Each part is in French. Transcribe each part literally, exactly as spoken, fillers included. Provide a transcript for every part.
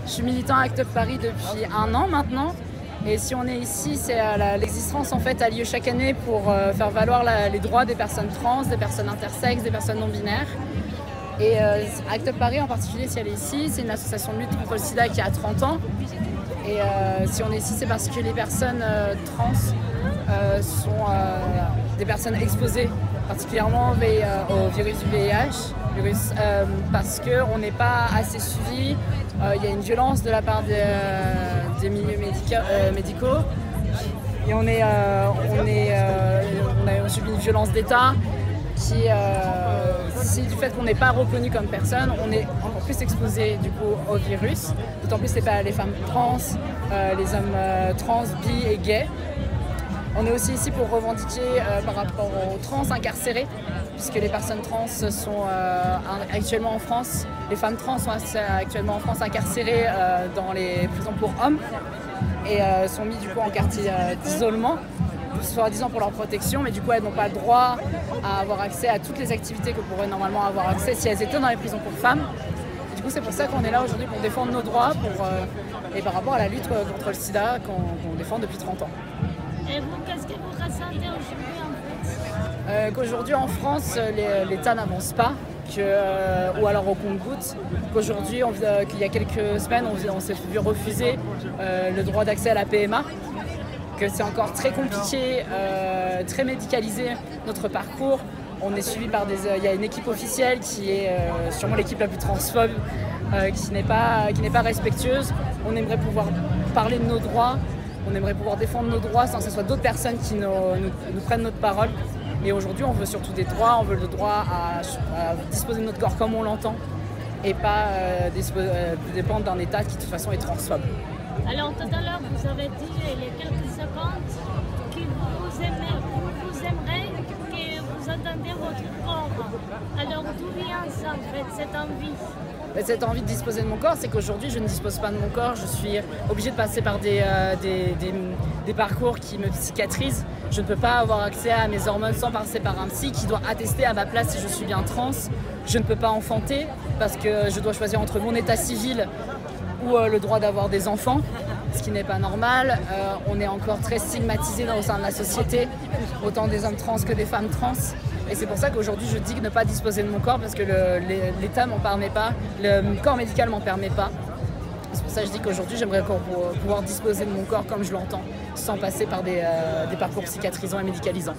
Je suis militant à Act Up Paris depuis un an maintenant. Et si on est ici, c'est l'existence en fait a lieu chaque année pour euh, faire valoir la, les droits des personnes trans, des personnes intersexes, des personnes non binaires. Et euh, Act Up Paris en particulier, si elle est ici, c'est une association de lutte contre le sida qui a trente ans. Et euh, si on est ici, c'est parce que les personnes euh, trans euh, sont euh, des personnes exposées particulièrement au, V, euh, au virus du V I H, virus, euh, parce qu'on n'est pas assez suivi. Il euh, y a une violence de la part des, euh, des milieux médica, euh, médicaux et on, est, euh, on, est, euh, on a subi une violence d'État qui, euh, si du fait qu'on n'est pas reconnu comme personne, on est encore plus exposé du coup au virus. D'autant plus c'est pas les femmes trans, euh, les hommes euh, trans, bi et gays. On est aussi ici pour revendiquer euh, par rapport aux trans incarcérés, puisque les personnes trans sont euh, actuellement en France, les femmes trans sont actuellement en France incarcérées euh, dans les prisons pour hommes et euh, sont mises du coup en quartier euh, d'isolement, soi-disant pour leur protection, mais du coup elles n'ont pas le droit à avoir accès à toutes les activités que pourraient normalement avoir accès si elles étaient dans les prisons pour femmes. Et du coup c'est pour ça qu'on est là aujourd'hui pour défendre nos droits pour, euh, et par rapport à la lutte contre le sida qu'on qu'on défend depuis trente ans. Et vous, qu'est-ce que vous ressentez aujourd'hui en fait euh, Qu'aujourd'hui en France, l'État n'avance pas, que, euh, ou alors au compte-gouttes. Qu'aujourd'hui, euh, qu'il y a quelques semaines, on, on s'est vu refuser euh, le droit d'accès à la P M A, que c'est encore très compliqué, euh, très médicalisé notre parcours. On est suivi par des... Il euh, y a une équipe officielle qui est euh, sûrement l'équipe la plus transphobe, euh, qui n'est pas, qui n'est pas respectueuse. On aimerait pouvoir parler de nos droits. On aimerait pouvoir défendre nos droits sans que ce soit d'autres personnes qui nous, nous, nous prennent notre parole. Mais aujourd'hui, on veut surtout des droits. On veut le droit à, à disposer de notre corps comme on l'entend et pas euh, euh, dépendre d'un État qui de toute façon est transphobe. Alors tout à l'heure, vous avez dit les quelques secondes que vous, aimez, vous aimeriez que vous entendiez votre corps. Alors d'où vient ça en fait, cette envie? Cette envie de disposer de mon corps, c'est qu'aujourd'hui je ne dispose pas de mon corps, je suis obligée de passer par des, euh, des, des, des parcours qui me cicatrisent. Je ne peux pas avoir accès à mes hormones sans passer par un psy qui doit attester à ma place si je suis bien trans. Je ne peux pas enfanter parce que je dois choisir entre mon état civil ou euh, le droit d'avoir des enfants, ce qui n'est pas normal. Euh, on est encore très stigmatisé au sein de la société, autant des hommes trans que des femmes trans. Et c'est pour ça qu'aujourd'hui je dis que ne pas disposer de mon corps parce que l'État m'en permet pas, le corps médical m'en permet pas. C'est pour ça que je dis qu'aujourd'hui j'aimerais pouvoir disposer de mon corps comme je l'entends, sans passer par des, euh, des parcours cicatrisants et médicalisants.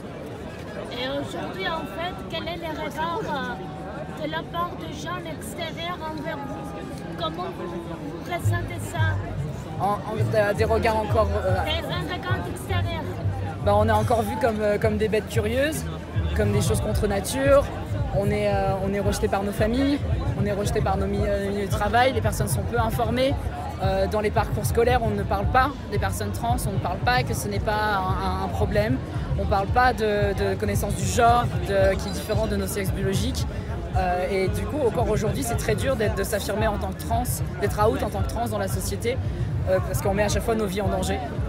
Et aujourd'hui en fait, quel est le regard euh, de la part de gens extérieurs envers vous? Comment vous, vous ressentez ça? En, en, des regards encore... Euh, un regard extérieur. Ben, on est encore vu comme, euh, comme des bêtes curieuses, comme des choses contre nature, on est, euh, on est rejeté par nos familles, on est rejeté par nos milieux de travail, les personnes sont peu informées. Euh, dans les parcours scolaires, on ne parle pas des personnes trans, on ne parle pas que ce n'est pas un, un problème, on ne parle pas de, de connaissance du genre de, qui est différent de nos sexes biologiques. Euh, et du coup, encore aujourd'hui, c'est très dur de s'affirmer en tant que trans, d'être out en tant que trans dans la société, euh, parce qu'on met à chaque fois nos vies en danger.